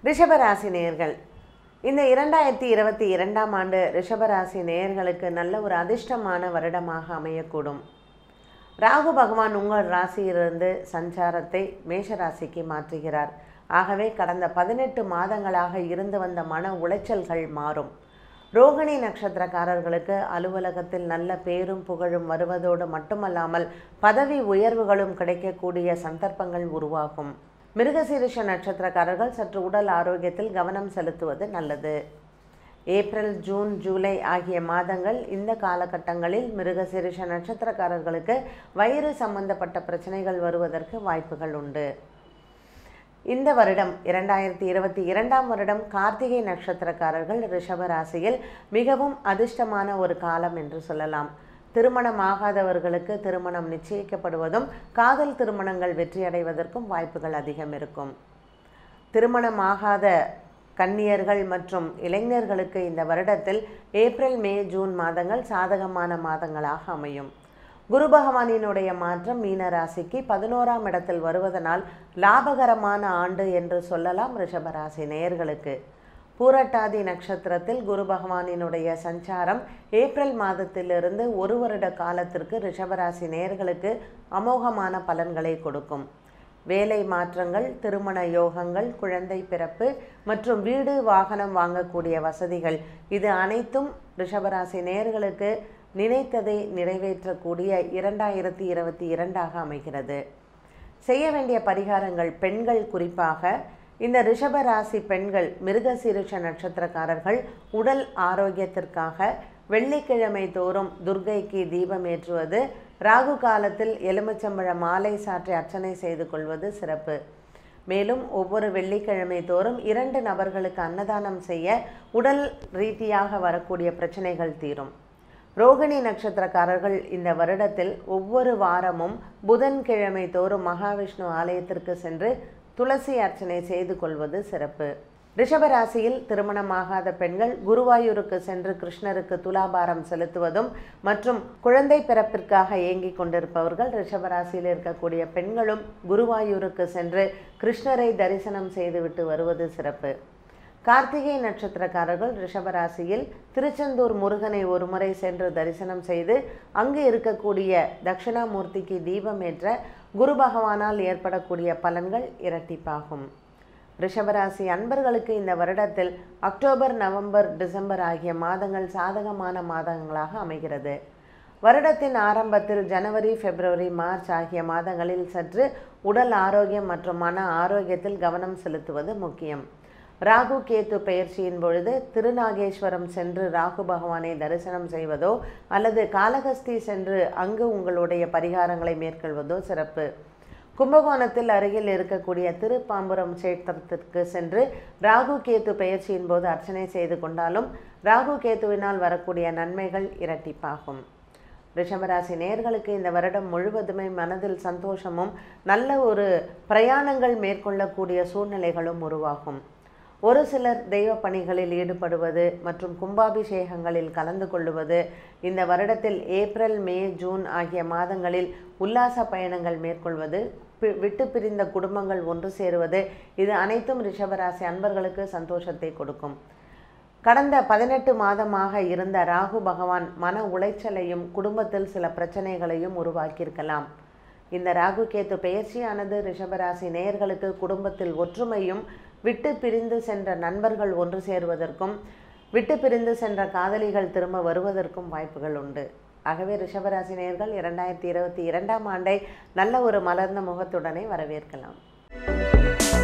ரிஷபராசி நேயர்கள், இந்த 2022ஆம் ஆண்டு ரிஷபராசி நேயர்களுக்கு நல்ல ஒரு அதிர்ஷ்டமான வருடமாக அமையக்கூடும். ராகு பகவான் உங்கள் ராசியிலிருந்து சஞ்சாரத்தை மேஷ ராசிக்கு மாற்றுகிறார். ஆகவே கடந்த 18 மாதங்களாக இருந்து வந்த மன உளைச்சல்கள் மாறும். ரோகிணி நட்சத்திரக்காரர்களுக்கு அலுவலகத்தில் நல்ல பேரும் புகழும் வருவதோடு மட்டுமல்லாமல் பதவி உயர்வுகளும் கிடைக்கக்கூடிய சந்தர்ப்பங்கள் உருவாகும். மிருகசீரிஷ நட்சத்திரக்காரர்கள் சற்று உடல் ஆரோக்கியத்தில் கவனம் செலுத்துவது நல்லது. ஏப்ரல், ஜூன், ஜூலை ஆகிய மாதங்கள் இந்த காலகட்டங்களில் மிருகசீரிஷ நட்சத்திரக்காரர்களுக்கு வயிறு சம்பந்தப்பட்ட பிரச்சனைகள் வருவதற்கு வாய்ப்புகள் உண்டு. இந்த வருடம் 2022ஆம் வருடம் கார்த்திகை நட்சத்திரக்காரர்கள் ரிஷப ராசியில் மிகவும் அதிர்ஷ்டமான ஒரு காலம் என்று சொல்லலாம். திருமணமாகாதவர்களுக்கு திருமணம் நிச்சயிக்கப்படுவதும் காதல் திருமணங்கள் வெற்றியடைவதற்கும் வாய்ப்புகள் அதிகம் இருக்கும். திருமணமாகாத கன்னியர்கள் மற்றும் இளைஞர்களுக்கு இந்த வருடத்தில் ஏப்ரல், மே, ஜூன் மாதங்கள் சாதகமான மாதங்களாக அமையும். குரு பகவானினுடைய மாற்றம் மீன ராசிக்கு 11ஆம் இடத்தில் வருவதனால் லாபகரமான ஆண்டு என்று சொல்லலாம் ரிஷபராசி நேயர்களுக்கு. பூரட்டாதி நட்சத்திரத்தில் குரு பகவானினுடைய சஞ்சாரம் ஏப்ரல் மாதத்திலிருந்து ஒரு வருட காலத்திற்கு ரிஷபராசி நேயர்களுக்கு அமோகமான பலன்களை கொடுக்கும். வேலை மாற்றங்கள், திருமண யோகங்கள், குழந்தை பிறப்பு மற்றும் வீடு வாகனம் வாங்கக்கூடிய வசதிகள், இது அனைத்தும் ரிஷபராசி நேயர்களுக்கு நினைத்ததை நிறைவேற்றக்கூடிய 2022ஆக அமைகிறது. செய்ய வேண்டிய பரிகாரங்கள், பெண்கள் குறிப்பாக இந்த ரிஷபராசி பெண்கள் மிருகசீரிஷ நட்சத்திரக்காரர்கள் உடல் ஆரோக்கியத்திற்காக வெள்ளிக்கிழமை தோறும் துர்க்கைக்கு தீபம் ஏற்றுவது, ராகு காலத்தில் எலுமிச்சம்பழ மாலை சாற்றி அர்ச்சனை செய்து கொள்வது சிறப்பு. மேலும் ஒவ்வொரு வெள்ளிக்கிழமை தோறும் 2 நபர்களுக்கு அன்னதானம் செய்ய உடல் ரீதியாக வரக்கூடிய பிரச்சனைகள் தீரும். ரோகிணி நட்சத்திரக்காரர்கள் இந்த வருடத்தில் ஒவ்வொரு வாரமும் புதன்கிழமை தோறும் மகாவிஷ்ணு ஆலயத்திற்கு சென்று துளசி அர்ச்சனை செய்து கொள்வது சிறப்பு. ரிஷபராசியில் திருமணமாகாத பெண்கள் குருவாயூருக்கு சென்று கிருஷ்ணருக்கு துலாபாரம் செலுத்துவதும் மற்றும் குழந்தை பிறப்பிற்காக ஏங்கிக் கொண்டிருப்பவர்கள் ரிஷபராசியில் இருக்கக்கூடிய பெண்களும் குருவாயூருக்கு சென்று கிருஷ்ணரை தரிசனம் செய்துவிட்டு வருவது சிறப்பு. கார்த்திகை நட்சத்திரக்காரர்கள் ரிஷபராசியில் திருச்செந்தூர் முருகனை ஒரு முறை சென்று தரிசனம் செய்து அங்கு இருக்கக்கூடிய தட்சிணாமூர்த்திக்கு தீபம் ஏற்ற குரு பகவானால் ஏற்படக்கூடிய பலன்கள் இரட்டிப்பாகும். ரிஷபராசி அன்பர்களுக்கு இந்த வருடத்தில் அக்டோபர், நவம்பர், டிசம்பர் ஆகிய மாதங்கள் சாதகமான மாதங்களாக அமைகிறது. வருடத்தின் ஆரம்பத்தில் ஜனவரி, பிப்ரவரி, மார்ச் ஆகிய மாதங்களில் சற்று உடல் ஆரோக்கியம் மற்றும் மன ஆரோக்கியத்தில் கவனம் செலுத்துவது முக்கியம். ராகு கேத்து பெயர்ச்சியின் பொழுது திருநாகேஸ்வரம் சென்று ராகு பகவானை தரிசனம் செய்வதோ அல்லது காளஹஸ்தி சென்று அங்கு உங்களுடைய பரிகாரங்களை மேற்கொள்வதோ சிறப்பு. கும்பகோணத்தில் அருகில் இருக்கக்கூடிய திருப்பாம்புரம் சேத்திரத்திற்கு சென்று ராகு கேத்து பெயர்ச்சியின் போது அர்ச்சனை செய்து கொண்டாலும் ராகு கேத்துவினால் வரக்கூடிய நன்மைகள் இரட்டிப்பாகும். ரிஷபராசி நேயர்களுக்கு இந்த வருடம் முழுவதுமே மனதில் சந்தோஷமும் நல்ல ஒரு பிரயாணங்கள் மேற்கொள்ளக்கூடிய சூழ்நிலைகளும் உருவாகும். ஒரு சிலர் தெய்வ பணிகளில் ஈடுபடுவது மற்றும் கும்பாபிஷேகங்களில் கலந்து கொள்ளுவது, இந்த வருடத்தில் ஏப்ரல், மே, ஜூன் ஆகிய மாதங்களில் உல்லாச பயணங்கள் மேற்கொள்வது, விட்டு பிரிந்த குடும்பங்கள் ஒன்று சேருவது, இது அனைத்தும் ரிஷபராசி அன்பர்களுக்கு சந்தோஷத்தை கொடுக்கும். கடந்த 18 மாதமாக இருந்த ராகு பகவான் மன உளைச்சலையும் குடும்பத்தில் சில பிரச்சனைகளையும் உருவாக்கியிருக்கலாம். இந்த ராகு கேத்து பெயர்ச்சியானது ரிஷபராசி நேயர்களுக்கு குடும்பத்தில் ஒற்றுமையும், விட்டு பிரிந்து சென்ற நண்பர்கள் ஒன்று சேருவதற்கும், விட்டு பிரிந்து சென்ற காதலிகள் திரும்ப வருவதற்கும் வாய்ப்புகள் உண்டு. ஆகவே ரிஷபராசி நேயர்கள் 2022ஆம் ஆண்டை நல்ல ஒரு மலர்ந்த முகத்துடனே வரவேற்கலாம்.